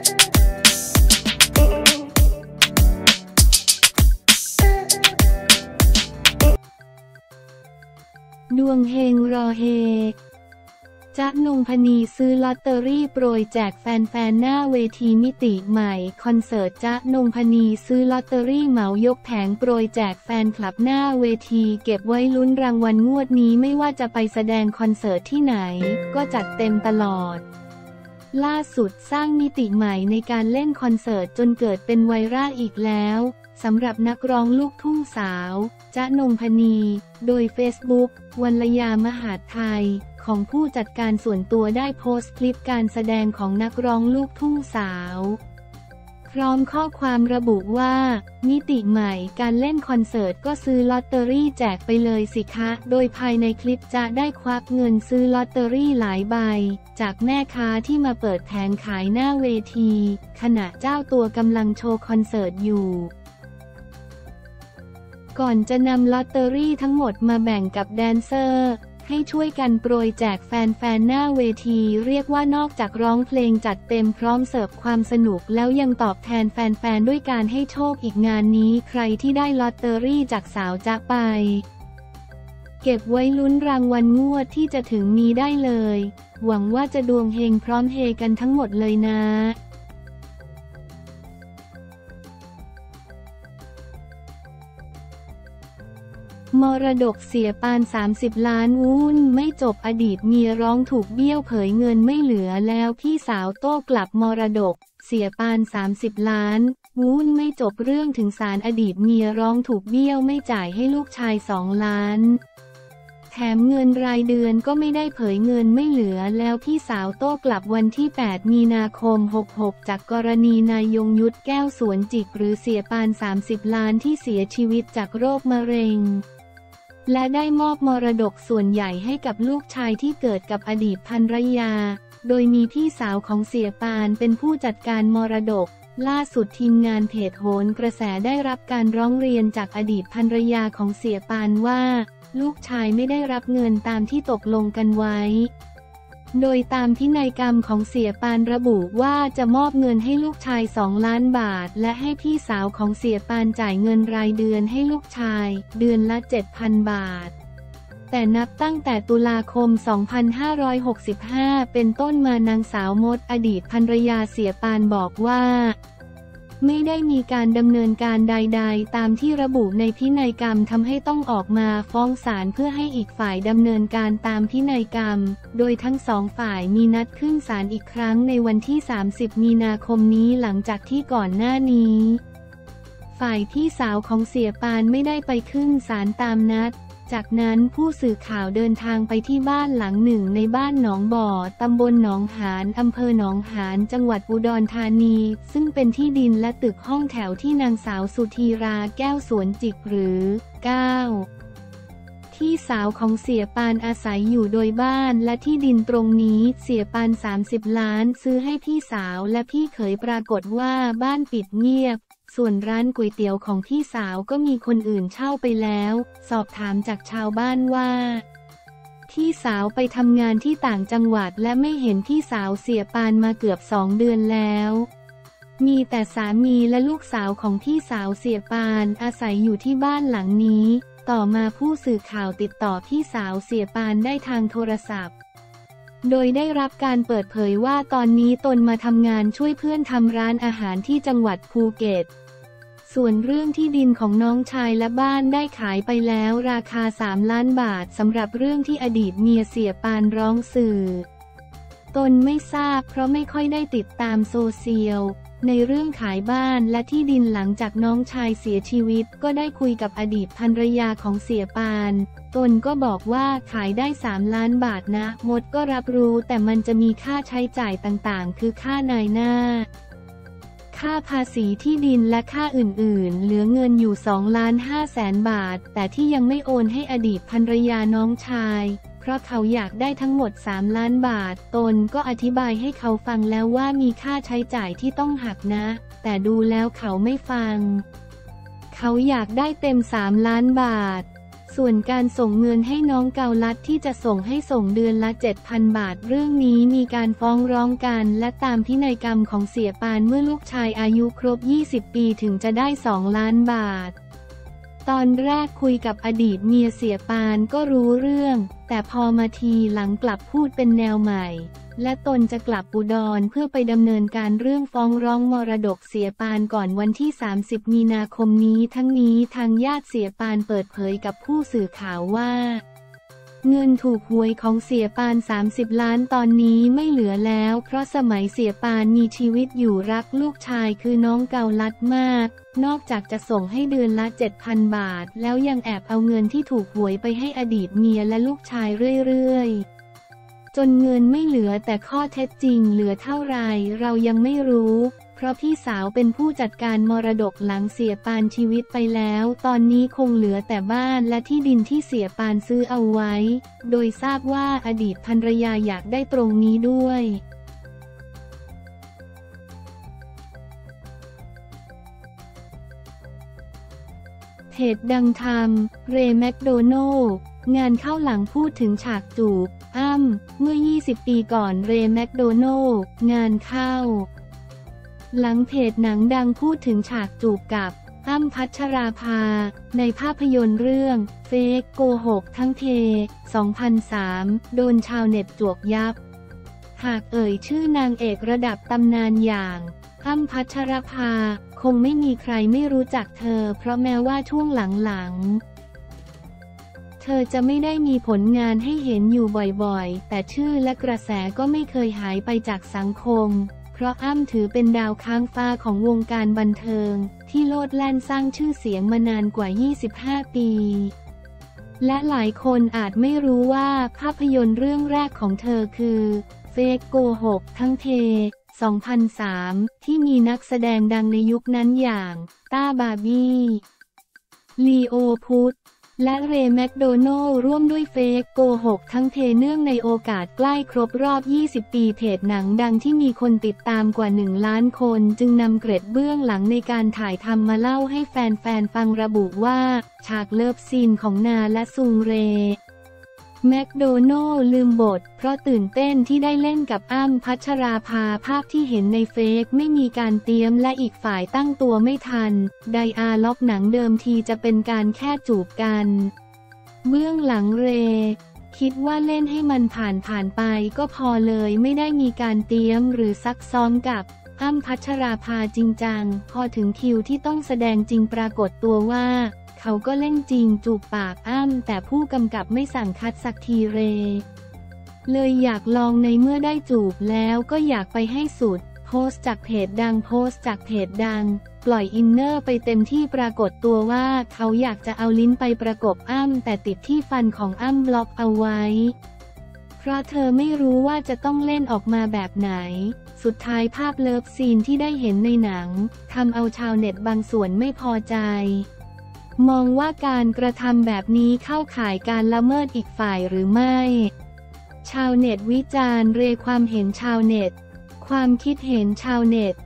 ดวงเฮงรอเฮจ๊ะนงพนีซื้อลอตเตอรี่โปรยแจกแฟนๆหน้าเวทีมิติใหม่คอนเสิร์ตจ๊ะนงพนีซื้อลอตเตอรี่เหมายกแผงโปรยแจกแฟนคลับหน้าเวทีเก็บไว้ลุ้นรางวัลงวดนี้ไม่ว่าจะไปแสดงคอนเสิร์ตที่ไหนก็จัดเต็มตลอดล่าสุดสร้างมิติใหม่ในการเล่นคอนเสิร์ตจนเกิดเป็นไวรัลอีกแล้วสำหรับนักร้องลูกทุ่งสาวจ๊ะนงพนีโดยเฟซบุ๊กวรรยามหาดไทยของผู้จัดการส่วนตัวได้โพสต์คลิปการแสดงของนักร้องลูกทุ่งสาวพร้อมข้อความระบุว่ามิติใหม่การเล่นคอนเสิร์ตก็ซื้อลอตเตอรี่แจกไปเลยสิคะโดยภายในคลิปจะได้ควักเงินซื้อลอตเตอรี่หลายใบจากแม่ค้าที่มาเปิดแผงขายหน้าเวทีขณะเจ้าตัวกำลังโชว์คอนเสิร์ตอยู่ก่อนจะนำลอตเตอรี่ทั้งหมดมาแบ่งกับแดนเซอร์ให้ช่วยกันโปรยแจกแฟนๆหน้าเวทีเรียกว่านอกจากร้องเพลงจัดเต็มพร้อมเสิร์ฟความสนุกแล้วยังตอบแทนแฟนๆด้วยการให้โชคอีกงานนี้ใครที่ได้ลอตเตอรี่จากสาวจ๊ะไปเก็บไว้ลุ้นรางวัลงวดที่จะถึงมีได้เลยหวังว่าจะดวงเฮงพร้อมเฮกันทั้งหมดเลยนะมรดกเสียปาน30 ล้านวุ่นไม่จบอดีตเมียร้องถูกเบี้ยวเผยเงินไม่เหลือแล้วพี่สาวโต้กลับมรดกเสียปาน30 ล้านวุ่นไม่จบเรื่องถึงศาลอดีตเมียร้องถูกเบี้ยวไม่จ่ายให้ลูกชาย2 ล้านแถมเงินรายเดือนก็ไม่ได้เผยเงินไม่เหลือแล้วพี่สาวโต้กลับวันที่8 มีนาคม 66จากกรณีนายยงยุทธแก้วสวนจิกหรือเสียปาน30 ล้านที่เสียชีวิตจากโรคมะเร็งและได้มอบมรดกส่วนใหญ่ให้กับลูกชายที่เกิดกับอดีตภรรยาโดยมีพี่สาวของเสียปานเป็นผู้จัดการมรดกล่าสุดทีมงานเพจโหนกระแสได้รับการร้องเรียนจากอดีตภรรยาของเสียปานว่าลูกชายไม่ได้รับเงินตามที่ตกลงกันไว้โดยตามพินัยกรรมของเสียปานระบุว่าจะมอบเงินให้ลูกชาย2 ล้านบาทและให้พี่สาวของเสียปานจ่ายเงินรายเดือนให้ลูกชายเดือนละ 7,000 บาทแต่นับตั้งแต่ตุลาคม 2565 เป็นต้นมานางสาวมดอดีตภรรยาเสียปานบอกว่าไม่ได้มีการดำเนินการใดๆตามที่ระบุในพินัยกรรมทำให้ต้องออกมาฟ้องศาลเพื่อให้อีกฝ่ายดำเนินการตามพินัยกรรมโดยทั้งสองฝ่ายมีนัดขึ้นศาลอีกครั้งในวันที่30 มีนาคมนี้หลังจากที่ก่อนหน้านี้ฝ่ายพี่สาวของเสียปานไม่ได้ไปขึ้นศาลตามนัดจากนั้นผู้สื่อข่าวเดินทางไปที่บ้านหลังหนึ่งในบ้านหนองบ่อตำบลหนองหานอำเภอหนองหานจังหวัดอุดรธานีซึ่งเป็นที่ดินและตึกห้องแถวที่นางสาวสุธีราแก้วสวนจิกหรือ9ที่สาวของเสียปานอาศัยอยู่โดยบ้านและที่ดินตรงนี้เสียปาน30 ล้านซื้อให้พี่สาวและพี่เขยปรากฏว่าบ้านปิดเงียบส่วนร้านก๋วยเตี๋ยวของพี่สาวก็มีคนอื่นเช่าไปแล้วสอบถามจากชาวบ้านว่าพี่สาวไปทำงานที่ต่างจังหวัดและไม่เห็นพี่สาวเสียปานมาเกือบ2 เดือนแล้วมีแต่สามีและลูกสาวของพี่สาวเสียปานอาศัยอยู่ที่บ้านหลังนี้ต่อมาผู้สื่อข่าวติดต่อพี่สาวเสียปานได้ทางโทรศัพท์โดยได้รับการเปิดเผยว่าตอนนี้ตนมาทำงานช่วยเพื่อนทำร้านอาหารที่จังหวัดภูเก็ตส่วนเรื่องที่ดินของน้องชายและบ้านได้ขายไปแล้วราคา3 ล้านบาทสำหรับเรื่องที่อดีตเมียเสียปานร้องสื่อตนไม่ทราบเพราะไม่ค่อยได้ติดตามโซเชียลในเรื่องขายบ้านและที่ดินหลังจากน้องชายเสียชีวิตก็ได้คุยกับอดีตภรรยาของเสียปานตนก็บอกว่าขายได้3 ล้านบาทนะมดก็รับรู้แต่มันจะมีค่าใช้จ่ายต่างๆคือค่านายหน้าค่าภาษีที่ดินและค่าอื่นๆเหลือเงินอยู่2,500,000 บาทแต่ที่ยังไม่โอนให้อดีตภรรยาน้องชายเพราะเขาอยากได้ทั้งหมด3 ล้านบาทตนก็อธิบายให้เขาฟังแล้วว่ามีค่าใช้จ่ายที่ต้องหักนะแต่ดูแล้วเขาไม่ฟังเขาอยากได้เต็ม3 ล้านบาทส่วนการส่งเงินให้น้องเกาลัดที่จะส่งให้ส่งเดือนละ 7,000 บาทเรื่องนี้มีการฟ้องร้องกันและตามพินัยกรรมของเสียปานเมื่อลูกชายอายุครบ 20 ปีถึงจะได้ 2 ล้านบาทตอนแรกคุยกับอดีตเมียเสียปานก็รู้เรื่องแต่พอมาทีหลังกลับพูดเป็นแนวใหม่และตนจะกลับอุดรเพื่อไปดำเนินการเรื่องฟ้องร้องมรดกเสียปานก่อนวันที่ 30 มีนาคมนี้ทั้งนี้ทางญาติเสียปานเปิดเผยกับผู้สื่อข่าวว่าเงินถูกหวยของเสียปาน30 ล้านตอนนี้ไม่เหลือแล้วเพราะสมัยเสียปานมีชีวิตอยู่รักลูกชายคือน้องเกาลัดมากนอกจากจะส่งให้เดือนละ 7,000 บาทแล้วยังแอบเอาเงินที่ถูกหวยไปให้อดีตเมียและลูกชายเรื่อยๆจนเงินไม่เหลือแต่ข้อเท็จจริงเหลือเท่าไรเรายังไม่รู้เพราะพี่สาวเป็นผู้จัดการมรดกหลังเสียปานชีวิตไปแล้วตอนนี้คงเหลือแต่บ้านและที่ดินที่เสียปานซื้อเอาไว้โดยทราบว่าอดีตภรรยาอยากได้ตรงนี้ด้วยเพจดังทำเรย์แมคโดนัลด์งานเข้าหลังพูดถึงฉากจูบอ้ำเมื่อ 20 ปีก่อนเรย์แมคโดนัลด์งานเข้าหลังเพจหนังดังพูดถึงฉากจูบกับอ้ำพัชราภาในภาพยนตร์เรื่องเฟกโกหกทั้งเท 2003 โดนชาวเน็ตจวกยับหากเอ่ยชื่อนางเอกระดับตำนานอย่างอ้ำพัชราภาคงไม่มีใครไม่รู้จักเธอเพราะแม้ว่าช่วงหลังๆเธอจะไม่ได้มีผลงานให้เห็นอยู่บ่อยๆแต่ชื่อและกระแสก็ไม่เคยหายไปจากสังคมเพราะอ้ำถือเป็นดาวค้างฟ้าของวงการบันเทิงที่โลดแล่นสร้างชื่อเสียงมานานกว่า 25 ปีและหลายคนอาจไม่รู้ว่าภาพยนตร์เรื่องแรกของเธอคือเฟกโกหกทั้งเท 2003 ที่มีนักแสดงดังในยุคนั้นอย่างต้าบาร์บี้ลีโอพุธและเรย์แมคโดนัลด์ร่วมด้วยเฟกโกหกทั้งเทเนื่องในโอกาสใกล้ครบรอบ 20 ปีเพจหนังดังที่มีคนติดตามกว่า 1 ล้านคนจึงนำเกร็ดเบื้องหลังในการถ่ายทำมาเล่าให้แฟนๆฟังระบุว่าฉากเลิฟซีนของนาและซุงเรย์แมคโดนัลด์ลืมบทเพราะตื่นเต้นที่ได้เล่นกับอ้ำพัชราภาภาพที่เห็นในเฟกไม่มีการเตรียมและอีกฝ่ายตั้งตัวไม่ทันไดอาล็อกหนังเดิมทีจะเป็นการแค่จูบกันเบื้องหลังเรคิดว่าเล่นให้มันผ่านไปก็พอเลยไม่ได้มีการเตรียมหรือซักซ้อมกับอ้ำพัชราภาจริงจังพอถึงคิวที่ต้องแสดงจริงปรากฏตัวว่าเขาก็เล่นจริงจูบปากอ้ำแต่ผู้กำกับไม่สั่งคัดสักทีเลยอยากลองในเมื่อได้จูบแล้วก็อยากไปให้สุดโพสต์จากเพจดังปล่อยอินเนอร์ไปเต็มที่ปรากฏตัวว่าเขาอยากจะเอาลิ้นไปประกบอ้ำแต่ติดที่ฟันของอ้ำบล็อกเอาไว้เพราะเธอไม่รู้ว่าจะต้องเล่นออกมาแบบไหนสุดท้ายภาพเลิฟซีนที่ได้เห็นในหนังทำเอาชาวเน็ตบางส่วนไม่พอใจมองว่าการกระทำแบบนี้เข้าข่ายการละเมิดอีกฝ่ายหรือไม่ชาวเน็ตวิจารณ์ความเห็นชาวเน็ตความคิดเห็นชาวเน็ต